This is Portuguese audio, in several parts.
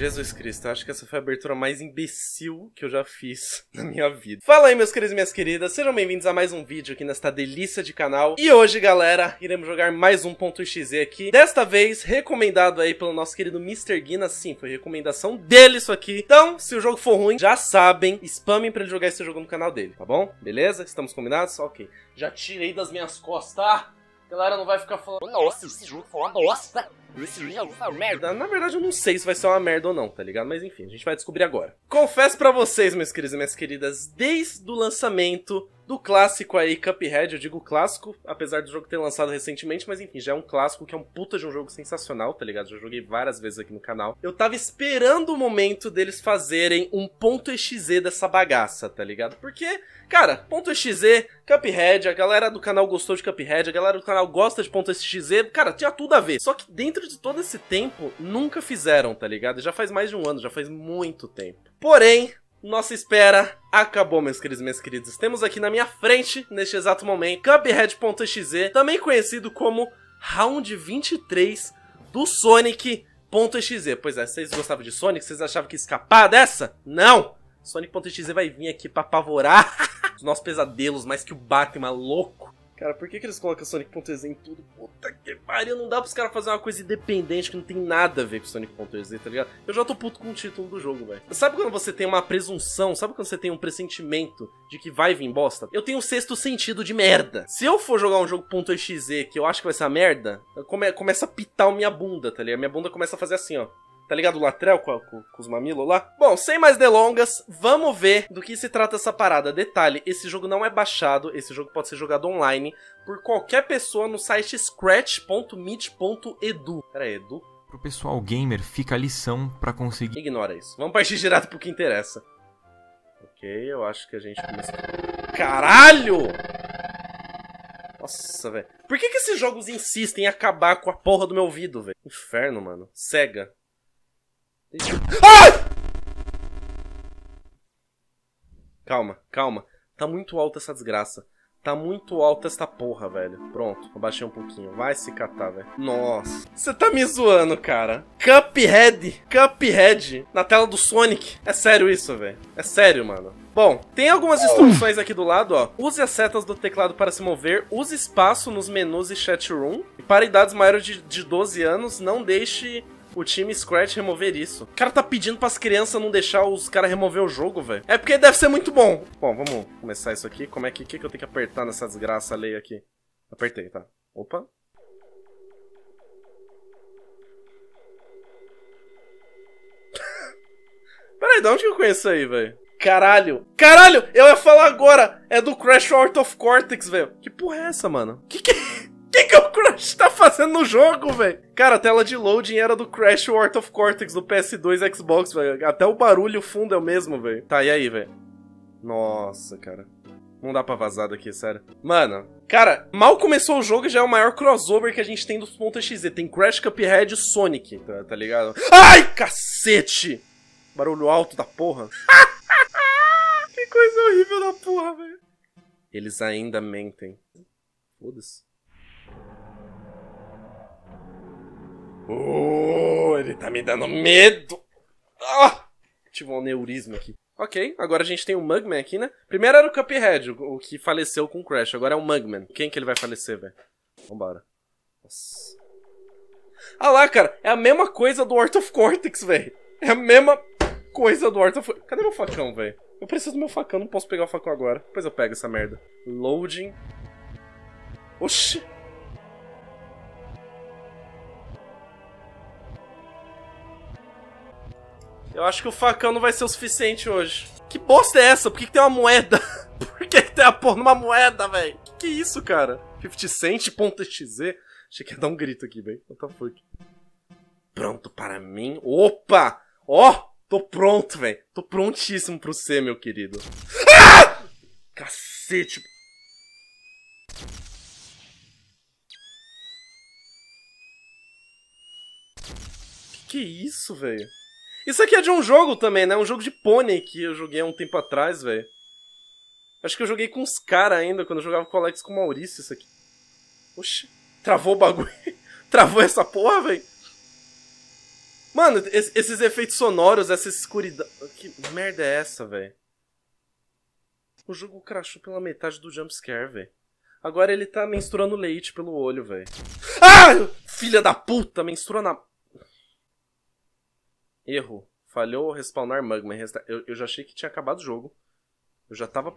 Jesus Cristo, acho que essa foi a abertura mais imbecil que eu já fiz na minha vida. Fala aí, meus queridos e minhas queridas, sejam bem-vindos a mais um vídeo aqui nesta delícia de canal. E hoje, galera, iremos jogar mais um .exe aqui. Desta vez, recomendado aí pelo nosso querido Mr. Guinness. Sim, foi recomendação dele isso aqui. Então, se o jogo for ruim, já sabem, spamem pra ele jogar esse jogo no canal dele, tá bom? Beleza? Estamos combinados? Ok. Já tirei das minhas costas, tá? A galera não vai ficar falando, nossa, esse jogo foi uma bosta. Esse jogo foi uma merda. Na verdade, eu não sei se vai ser uma merda ou não, tá ligado? Mas enfim, a gente vai descobrir agora. Confesso pra vocês, meus queridos e minhas queridas, desde o lançamento do clássico aí, Cuphead, eu digo clássico, apesar do jogo ter lançado recentemente, mas enfim, já é um clássico que é um puta de um jogo sensacional, tá ligado? Já joguei várias vezes aqui no canal. Eu tava esperando o momento deles fazerem um .exe dessa bagaça, tá ligado? Porque, cara, .exe, Cuphead, a galera do canal gostou de Cuphead, a galera do canal gosta de .exe, cara, tinha tudo a ver. Só que dentro de todo esse tempo, nunca fizeram, tá ligado? Já faz mais de um ano, já faz muito tempo. Porém, nossa espera acabou, meus queridos e minhas queridas. Temos aqui na minha frente, neste exato momento, Cuphead.exe, também conhecido como Round 23 do Sonic.exe. Pois é, vocês gostavam de Sonic? Vocês achavam que ia escapar dessa? Não! Sonic.exe vai vir aqui pra apavorar os nossos pesadelos, mais que o Batman louco. Cara, por que eles colocam Sonic.exe em tudo? Puta que pariu, não dá pros caras fazer uma coisa independente que não tem nada a ver com Sonic.exe, tá ligado? Eu já tô puto com o título do jogo, velho. Sabe quando você tem uma presunção, sabe quando você tem um pressentimento de que vai vir bosta? Eu tenho um sexto sentido de merda. Se eu for jogar um jogo .exe que eu acho que vai ser uma merda, começa a pitar a minha bunda, tá ligado? Minha bunda começa a fazer assim, ó. Tá ligado o latrel com os mamilos lá? Bom, sem mais delongas, vamos ver do que se trata essa parada. Detalhe, esse jogo não é baixado, esse jogo pode ser jogado online por qualquer pessoa no site scratch.meet.edu. Pera aí, Edu? Pro pessoal gamer fica a lição pra conseguir... Ignora isso. Vamos partir direto pro que interessa. Ok, eu acho que a gente começa... Caralho! Nossa, velho. Por que esses jogos insistem em acabar com a porra do meu ouvido, velho? Inferno, mano. Cega. Ai! Calma, calma. Tá muito alta essa desgraça. Tá muito alta esta porra, velho. Pronto, abaixei um pouquinho. Vai se catar, velho. Nossa. Você tá me zoando, cara. Cuphead. Cuphead. Na tela do Sonic. É sério isso, velho. É sério, mano. Bom, tem algumas instruções aqui do lado, ó. Use as setas do teclado para se mover. Use espaço nos menus e chat room. E para idades maiores de 12 anos, não deixe... o time Scratch remover isso. O cara tá pedindo pras crianças não deixar os caras remover o jogo, velho. É porque deve ser muito bom. Bom, vamos começar isso aqui. Como é que eu tenho que apertar nessa desgraça alheia aqui? Apertei, tá. Opa. Peraí, de onde que eu conheço isso aí, velho? Caralho. Caralho! Eu ia falar agora! É do Crash Out of Cortex, velho. Que porra é essa, mano? O que o Crash tá fazendo no jogo, velho? Cara, a tela de loading era do Crash Out of Cortex do PS2 Xbox, velho. Até o barulho, o fundo é o mesmo, velho. Tá, e aí, velho? Nossa, cara. Não dá pra vazar daqui, sério. Mano, cara, mal começou o jogo e já é o maior crossover que a gente tem dos .exe. Tem Crash, Cuphead e Sonic, tá ligado? Ai, cacete! Barulho alto da porra. Que coisa horrível da porra, velho. Eles ainda mentem. Foda-se. Ele tá me dando medo. Tive um aneurisma aqui. Ok, agora a gente tem o Mugman aqui, né? Primeiro era o Cuphead, o que faleceu com o Crash. Agora é o Mugman. Quem que ele vai falecer, velho? Vambora. Nossa. Ah lá, cara. É a mesma coisa do Out of Cortex, velho. É a mesma coisa do Out of... Cadê meu facão, velho? Eu preciso do meu facão, não posso pegar o facão agora. Depois eu pego essa merda. Loading. Oxi. Eu acho que o facão não vai ser o suficiente hoje. Que bosta é essa? Por que tem uma moeda? Por que tem a porra numa moeda, velho? Que isso, cara? 50 Cent.exe? Achei que ia dar um grito aqui, velho. What the fuck? Pronto para mim? Opa! Ó! Tô pronto, velho. Tô prontíssimo pro C, meu querido. Ah! Cacete! Que isso, velho? Isso aqui é de um jogo também, né? Um jogo de pônei que eu joguei há um tempo atrás, velho. Acho que eu joguei com os caras ainda, quando eu jogava com o Alex com o Maurício, isso aqui. Oxi. Travou o bagulho. Travou essa porra, velho. Mano, esses efeitos sonoros, essa escuridão... Que merda é essa, velho? O jogo crashou pela metade do jumpscare, velho. Agora ele tá menstruando leite pelo olho, velho. Ah! Filha da puta, menstrua na... Erro. Falhou respawnar magma. Eu já achei que tinha acabado o jogo. Eu já tava...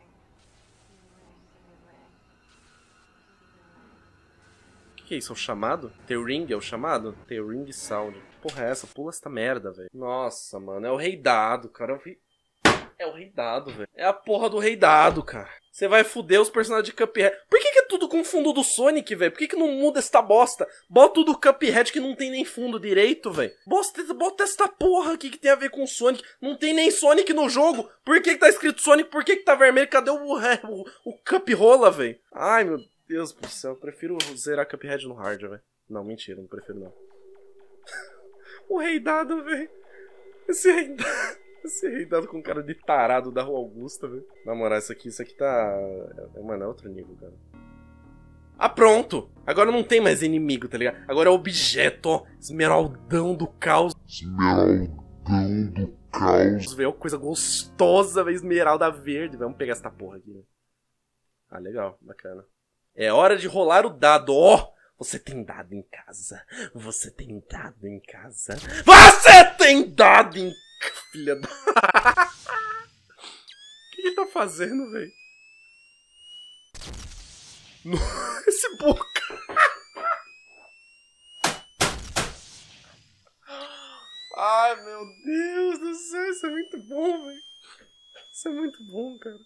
Que é isso? É o chamado? T-Ring é o chamado? T-Ring Sound. Porra é essa? Pula essa merda, velho. Nossa, mano. É o Rei Dado, cara. É o Rei Dado, velho. É a porra do Rei Dado, cara. Você vai foder os personagens de Cuphead. Por que é tudo com fundo do Sonic, velho? Por que não muda essa bosta? Bota o do Cuphead que não tem nem fundo direito, velho. Bota esta porra aqui que tem a ver com Sonic. Não tem nem Sonic no jogo. Por que tá escrito Sonic? Por que tá vermelho? Cadê o Cup Rola, velho? Ai, meu Deus do céu. Eu prefiro zerar Cuphead no hard, velho. Não, mentira. Não prefiro, não. O Rei Dado, velho. Esse Rei Dado com cara de tarado da Rua Augusta, velho. Na moral, isso aqui tá... Mano, é outro nível, cara. Ah, pronto! Agora não tem mais inimigo, tá ligado? Agora é objeto, ó. Esmeraldão do caos. Esmeraldão do caos. Velho, coisa gostosa, velho. Esmeralda verde. Vamos pegar essa porra aqui, né? Ah, legal. Bacana. É hora de rolar o dado, ó! Você tem dado em casa. Você tem dado em casa. Você tem dado em... Filha da... O que ele tá fazendo, velho? Esse boca. Ai, meu Deus do céu. Isso é muito bom, velho. Isso é muito bom, cara.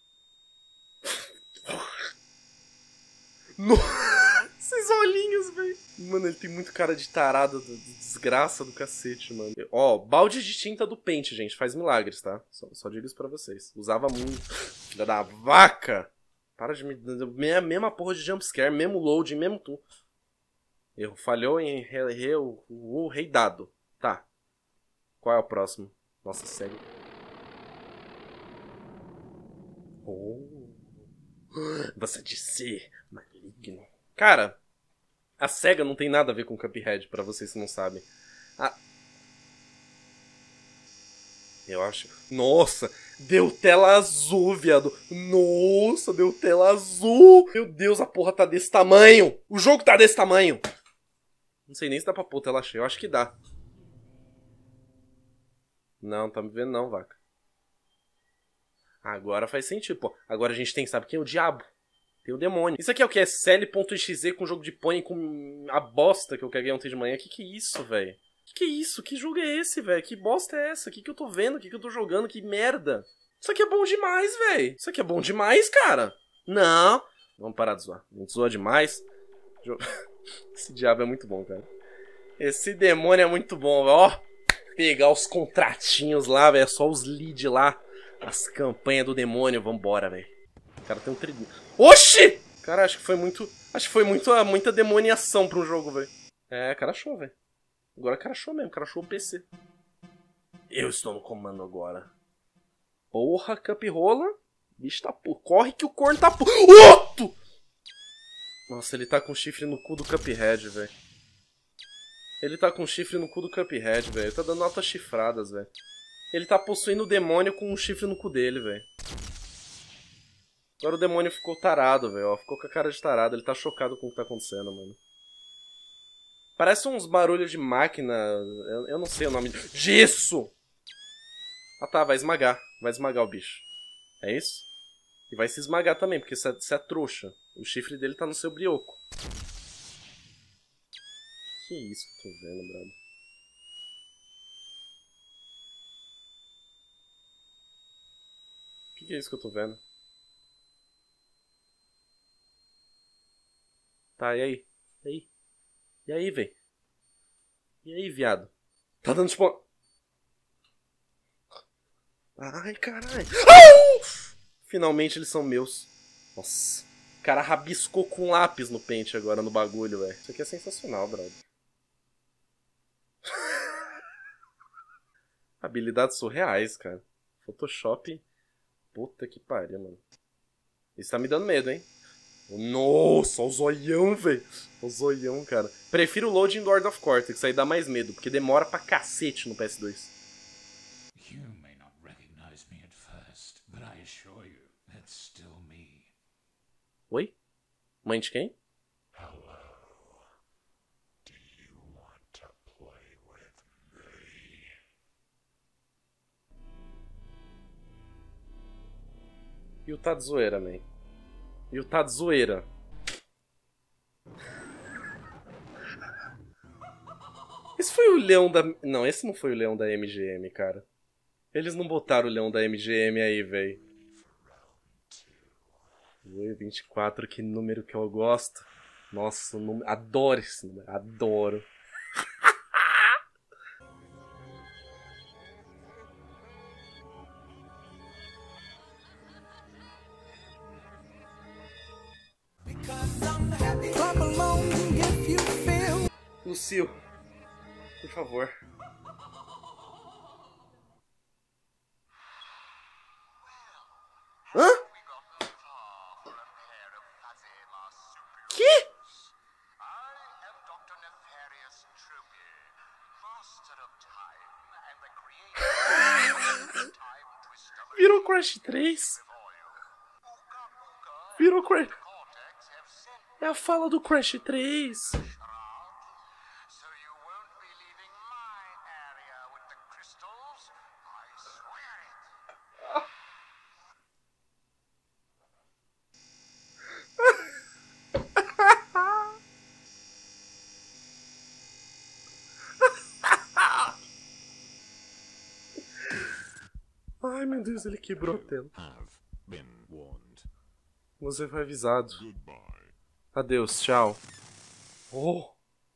Esses olhinhos, velho. Mano, ele tem muito cara de tarado, de desgraça do cacete, mano. Ó, balde de tinta do Paint, gente. Faz milagres, tá? Só digo isso pra vocês. Usava muito. Filha da vaca. Para de me... Mesma porra de jumpscare, mesmo loading, mesmo tu. Erro. Falhou em o Rei Dado. Tá. Qual é o próximo? Nossa, sério. Oh. Você disse maligno. Cara, a SEGA não tem nada a ver com Cuphead, pra vocês que não sabem. Eu acho... Nossa, deu tela azul, viado. Nossa, deu tela azul. Meu Deus, a porra tá desse tamanho. O jogo tá desse tamanho. Não sei nem se dá pra pôr tela cheia. Eu acho que dá. Não, tá me vendo não, vaca. Agora faz sentido, pô. Agora a gente tem, sabe quem? O diabo. Tem o demônio. Isso aqui é o que? É Cell.exe com jogo de pônei com a bosta que eu caguei ontem de manhã. Que é isso, velho? Que é isso? Que jogo é esse, velho? Que bosta é essa? Que eu tô vendo? Que eu tô jogando? Que merda. Isso aqui é bom demais, velho. Isso aqui é bom demais, cara. Não. Vamos parar de zoar. A gente zoa demais. Esse diabo é muito bom, cara. Esse demônio é muito bom, velho. Ó. Pegar os contratinhos lá, velho. Só os leads lá. As campanhas do demônio. Vambora, velho. O cara tem um trigo. Oxi! Cara, acho que foi muito... Acho que foi muita demoniação pra um jogo, velho. É, cara achou, velho. Agora cara achou mesmo. Cara achou o PC. Eu estou no comando agora. Porra, Capirola. Bicho tá porra. Corre que o corno tá porra. Outro! Nossa, ele tá com chifre no cu do Cuphead, velho. Ele tá com chifre no cu do Cuphead, velho. Ele tá dando altas chifradas, velho. Ele tá possuindo o demônio com um chifre no cu dele, velho. Agora o demônio ficou tarado, velho. Ficou com a cara de tarado. Ele tá chocado com o que tá acontecendo, mano. Parece uns barulhos de máquina. Eu não sei o nome. Gesso! Ah tá, vai esmagar. Vai esmagar o bicho. É isso? E vai se esmagar também, porque você é trouxa. O chifre dele tá no seu brioco. Que isso que eu tô vendo, brother? Que é isso que eu tô vendo? Tá, e aí? E aí? E aí, véi? E aí, viado? Tá dando spawn... Ai, caralho. Finalmente eles são meus. Nossa. O cara rabiscou com lápis no pente agora no bagulho, velho. Isso aqui é sensacional, brother. Habilidades surreais, cara. Photoshop. Puta que pariu, mano. Isso tá me dando medo, hein? Nossa, o zoião, velho. O zoião, cara. Prefiro o loading do Lord of Cortex, aí dá mais medo, porque demora pra cacete no PS2. You may not recognize me at first, but I assure you, that's still me. Oi? Mãe de quem? Hello. Do you want to play with me? E o tá de zoeira, man. E o tá de zoeira. Esse foi o leão da... Não, esse não foi o leão da MGM, cara. Eles não botaram o leão da MGM aí, véi. Oi, 24, que número que eu gosto. Nossa, adoro esse número. Adoro. Lucio, por favor. Hã? Que? Virou Crash 3? Virou Crash... É a fala do Crash 3. Ai, meu Deus, ele quebrou a tela. Você foi avisado. Adeus, tchau. Oh!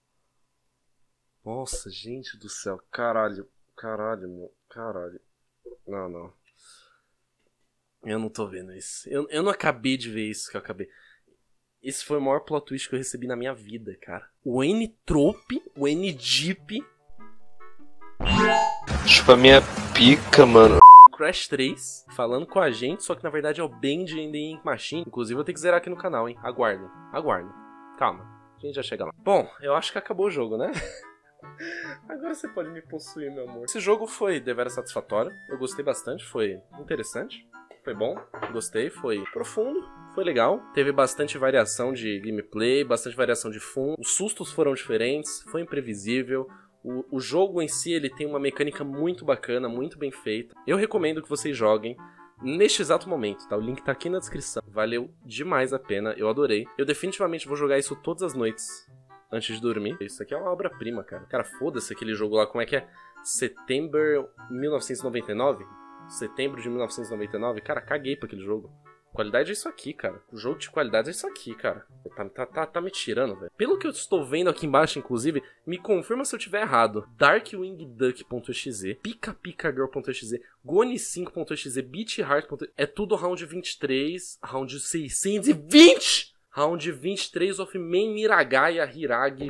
Nossa, gente do céu. Caralho. Caralho, meu. Caralho. Não, não. Eu não tô vendo isso. Eu não acabei de ver isso que eu acabei. Esse foi o maior plot twist que eu recebi na minha vida, cara. O N-Trope, o N-Deep. Chupa minha pica, mano. Crash 3, falando com a gente, só que na verdade é o Bend and the Ink Machine. Inclusive eu vou ter que zerar aqui no canal, hein? Aguardem, aguardem. Calma, a gente já chega lá. Bom, eu acho que acabou o jogo, né? Agora você pode me possuir, meu amor. Esse jogo foi deveras satisfatório. Eu gostei bastante, foi interessante. Foi bom, gostei, foi profundo, foi legal. Teve bastante variação de gameplay, bastante variação de fundo. Os sustos foram diferentes, foi imprevisível. O jogo em si, ele tem uma mecânica muito bacana, muito bem feita. Eu recomendo que vocês joguem neste exato momento, tá? O link tá aqui na descrição. Valeu demais a pena, eu adorei. Eu definitivamente vou jogar isso todas as noites antes de dormir. Isso aqui é uma obra-prima, cara. Cara, foda-se aquele jogo lá, como é que é? Setembro 1999? Setembro de 1999? Cara, caguei pra aquele jogo. Qualidade é isso aqui, cara. O jogo de qualidade é isso aqui, cara. Tá me tirando, velho. Pelo que eu estou vendo aqui embaixo, inclusive, me confirma se eu tiver errado. Darkwingduck.exe, PikaPikaGirl.exe, Goni5.exe, BeatHeart.exe. É tudo round 23, round 620, round 23 of main Miragaya Hiragi.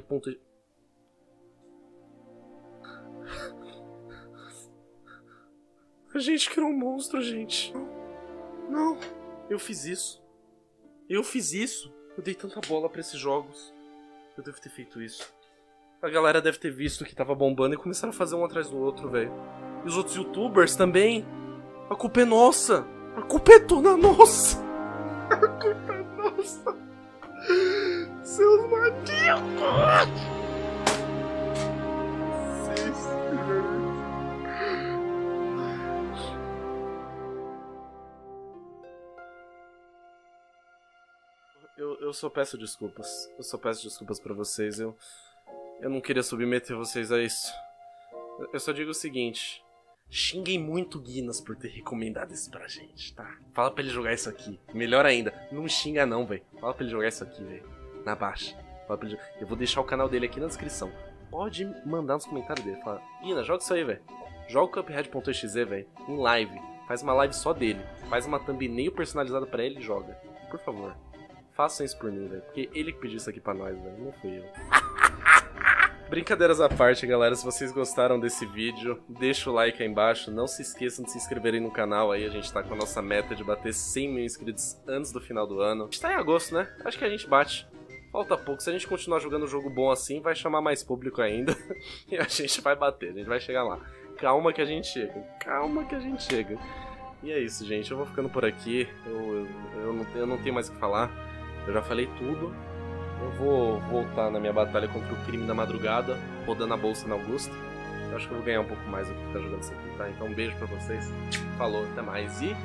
A gente criou um monstro, gente. Não. Eu fiz isso. Eu fiz isso. Eu dei tanta bola pra esses jogos. Eu devo ter feito isso. A galera deve ter visto que tava bombando e começaram a fazer um atrás do outro, velho. E os outros youtubers também. A culpa é nossa. A culpa é toda nossa. A culpa é nossa. Seus malditos. Eu só peço desculpas. Eu só peço desculpas pra vocês. Eu não queria submeter vocês a isso. Eu só digo o seguinte. Xinguem muito o Guinness por ter recomendado isso pra gente, tá? Fala pra ele jogar isso aqui. Melhor ainda, não xinga não, velho. Fala pra ele jogar isso aqui, velho. Na baixa. Fala pra ele... Eu vou deixar o canal dele aqui na descrição. Pode mandar nos comentários dele. Fala, Guinness, joga isso aí, velho. Joga o Cuphead.exe, velho. Em live. Faz uma live só dele. Faz uma thumbnail personalizada pra ele e joga. Por favor. Façam isso por mim, velho. Porque ele que pediu isso aqui pra nós, velho. Não fui eu. Brincadeiras à parte, galera, se vocês gostaram desse vídeo, deixa o like aí embaixo, não se esqueçam de se inscreverem no canal aí, a gente tá com a nossa meta de bater 100 mil inscritos antes do final do ano. A gente tá em agosto, né? Acho que a gente bate. Falta pouco, se a gente continuar jogando um jogo bom assim, vai chamar mais público ainda e a gente vai bater, a gente vai chegar lá. Calma que a gente chega, calma que a gente chega. E é isso, gente, eu vou ficando por aqui, eu não tenho mais o que falar, eu já falei tudo. Eu vou voltar na minha batalha contra o crime da madrugada, rodando a bolsa na Augusta. Eu acho que eu vou ganhar um pouco mais do que ficar jogando isso aqui, tá? Então um beijo pra vocês, falou, até mais e...